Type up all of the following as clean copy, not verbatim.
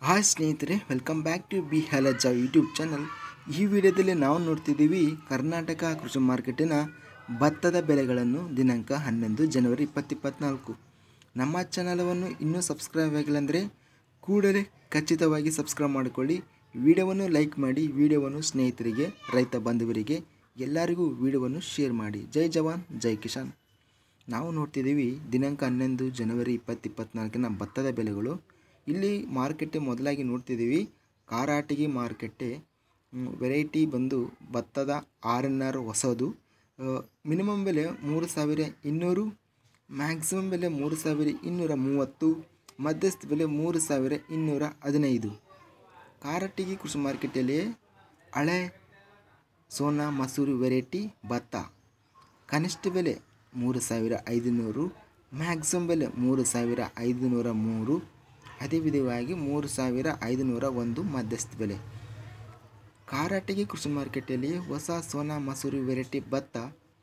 Hi ಸ್ನೇಹಿತರೆ, welcome back to ಬಿ ಹಲಜ ಯೂಟ್ಯೂಬ್ ಚಾನಲ್. ಈ ವಿಡಿಯೋದಲ್ಲಿ ನಾವು ನೋಡ್ತಿದ್ದೀವಿ ಕರ್ನಾಟಕ ಕೃಷಿ ಮಾರ್ಕೆಟಿನ ಭತ್ತದ ಬೆಲೆಗಳನ್ನು ದಿನಾಂಕ 11 ಜನವರಿ 2024. ನಮ್ಮ ಚಾನಲವನ್ನು ಇನ್ನೂ ಸಬ್ಸ್ಕ್ರೈಬ್ ಆಗಿಲ್ಲ ಅಂದರೆ ಕೂಡಲೇ ಖಚಿತವಾಗಿ ಸಬ್ಸ್ಕ್ರೈಬ್ ಮಾಡಿಕೊಳ್ಳಿ. ವಿಡಿಯೋವನ್ನು ಲೈಕ್ ಮಾಡಿ, ವಿಡಿಯೋವನ್ನು ಸ್ನೇಹಿತರಿಗೆ, ರೈತ ಬಾಂಧವರಿಗೆ ಎಲ್ಲರಿಗೂ ವಿಡಿಯೋವನ್ನು ಶೇರ್ ಮಾಡಿ. ಜೈ ಜವಾನ್ ಜೈ ಕಿಸಾನ್. ನಾವು ನೋಡ್ತಿದ್ದೀವಿ ದಿನಾಂಕ 11 ಜನವರಿ 2024 ಭತ್ತದ ಬೆಲೆಗಳು. ಇಲ್ಲಿ ಮಾರುಕಟ್ಟೆ ಮೊದಲಾಗಿ ನೋಡ್ತಿದ್ದೀವಿ ಕಾರಾಟಿಗೆ ಮಾರುಕಟ್ಟೆ. ವೆರೈಟಿ ಬಂದು ಭತ್ತದ RNR ಹೊಸದು. ಮಿನಿಮಮ್ ಬೆಲೆ 3200, ಮ್ಯಾಕ್ಸಿಮಮ್ ಬೆಲೆ 3230, ಮಧ್ಯಸ್ಥ ಬೆಲೆ 3215. ಕಾರಾಟಿಗೆ ಕೃಷಿ ಮಾರ್ಕೆಟಲ್ಲಿ ಹಳೆ ಸೋನಾ ಮಸೂರಿ ವೆರೈಟಿ ಭತ್ತ ಕನಿಷ್ಠ ಬೆಲೆ 3500, ಮ್ಯಾಕ್ಸಿಮಮ್ ಬೆಲೆ 3503, ಅದೇ ವಿಧವಾಗಿ 3501 ಮಧ್ಯಸ್ಥ ಬೆಲೆ. ಕಾರಾಟಿಗೆ ಕೃಷಿ ಮಾರ್ಕೆಟಲ್ಲಿ ಹೊಸ ಸೋನಾ ಮಸೂರಿ ವೆರೈಟಿ ಭತ್ತ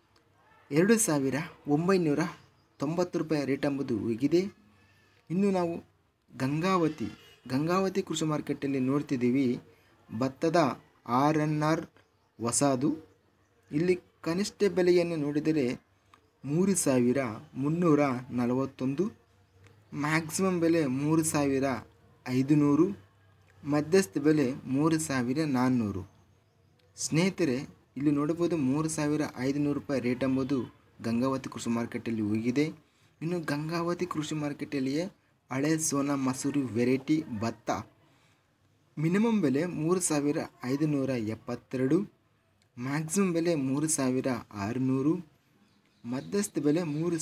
2990 ರೂಪಾಯಿ ರೇಟ್ ಎಂಬುದು ಹೋಗಿದೆ. ಇನ್ನು ನಾವು ಗಂಗಾವತಿ ಕೃಷಿ ಮಾರ್ಕೆಟಲ್ಲಿ ನೋಡ್ತಿದ್ದೀವಿ ಭತ್ತದ RNR ಹೊಸದು. ಇಲ್ಲಿ ಕನಿಷ್ಠ ಬೆಲೆಯನ್ನು ನೋಡಿದರೆ 3341, ಮ್ಯಾಕ್ಸಿಮಮ್ ಬೆಲೆ 3500, ಮಧ್ಯಸ್ಥ ಬೆಲೆ 3400. ಸ್ನೇಹಿತರೆ, ಇಲ್ಲಿ ನೋಡಬಹುದು 3500 ರೂಪಾಯಿ ರೇಟ್ ಎಂಬುದು ಗಂಗಾವತಿ ಕೃಷಿ ಮಾರ್ಕೆಟಲ್ಲಿ ಹೋಗಿದೆ. ಇನ್ನು ಗಂಗಾವತಿ ಕೃಷಿ ಮಾರ್ಕೆಟಲ್ಲಿಯೇ ಹಳೆ ಸೋನಾ ಮಸೂರಿ ವೆರೈಟಿ ಭತ್ತ ಮಿನಿಮಮ್ ಬೆಲೆ 3572, ಮ್ಯಾಕ್ಸಿಮಮ್ ಬೆಲೆ 3600, ಮಧ್ಯಸ್ಥ ಬೆಲೆ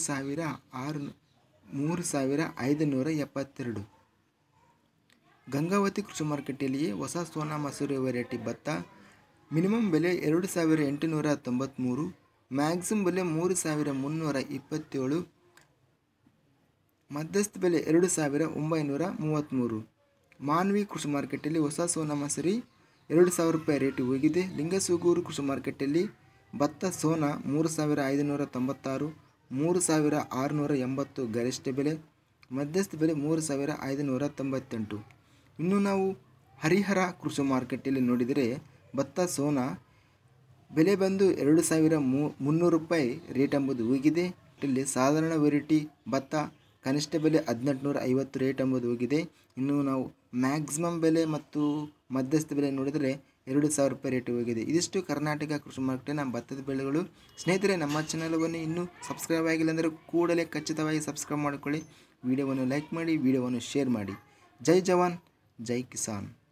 3572. ಗಂಗಾವತಿ ಕೃಷಿ ಮಾರ್ಕೆಟಲ್ಲಿಯೇ ಹೊಸ ಸೋನಾ ಮಸೂರಿ ವೆರೈಟಿ ಭತ್ತ ಮಿನಿಮಮ್ ಬೆಲೆ 2893, ಮ್ಯಾಕ್ಸಿಮಮ್ ಬೆಲೆ 3327, ಮಧ್ಯಸ್ಥ ಬೆಲೆ 2933. ಮಾನ್ವಿ ಕೃಷಿ ಮಾರ್ಕೆಟಲ್ಲಿ ಹೊಸ ಸೋನಾ ಮಸೂರಿ 2000 ರೂಪಾಯಿ ರೇಟ್ ಹೋಗಿದೆ. ಲಿಂಗಸೂಗೂರು ಕೃಷಿ ಮಾರ್ಕೆಟಲ್ಲಿ ಭತ್ತ ಸೋನಾ 3596, 3680 ಗರಿಷ್ಠ ಬೆಲೆ, ಮಧ್ಯಸ್ಥ ಬೆಲೆ 3598. ಇನ್ನು ನಾವು ಹರಿಹರ ಕೃಷಿ ಮಾರ್ಕೆಟಲ್ಲಿ ನೋಡಿದರೆ ಭತ್ತ ಸೋನಾ ಬೆಲೆ ಬಂದು 2300 ರೂಪಾಯಿ ರೇಟ್ ಎಂಬುದು ಹೋಗಿದೆ. ಇಲ್ಲಿ ಸಾಧಾರಣ ವೆರೈಟಿ ಭತ್ತ ಕನಿಷ್ಠ ಬೆಲೆ 1850 ರೇಟ್ ಎಂಬುದು ಹೋಗಿದೆ. ಇನ್ನು ನಾವು ಮ್ಯಾಕ್ಸಿಮಮ್ ಬೆಲೆ ಮತ್ತು ಮಧ್ಯಸ್ಥ ಬೆಲೆ ನೋಡಿದರೆ 2000 ರೂಪಾಯಿ ರೇಟ್ ಹೋಗಿದೆ. ಇದಿಷ್ಟು ಕರ್ನಾಟಕ ಕೃಷಿ ಮಾರ್ಕೆಟಿನ ಭತ್ತದ ಬೆಲೆಗಳು. ಸ್ನೇಹಿತರೆ, ನಮ್ಮ ಚಾನಲನ್ನು ಇನ್ನೂ ಸಬ್ಸ್ಕ್ರೈಬ್ ಆಗಿಲ್ಲ ಅಂದರೆ ಕೂಡಲೇ ಖಚಿತವಾಗಿ ಸಬ್ಸ್ಕ್ರೈಬ್ ಮಾಡಿಕೊಳ್ಳಿ. ವಿಡಿಯೋವನ್ನು ಲೈಕ್ ಮಾಡಿ, ವಿಡಿಯೋವನ್ನು ಶೇರ್ ಮಾಡಿ. ಜೈ ಜವಾನ್ ಜೈ ಕಿಸಾನ್.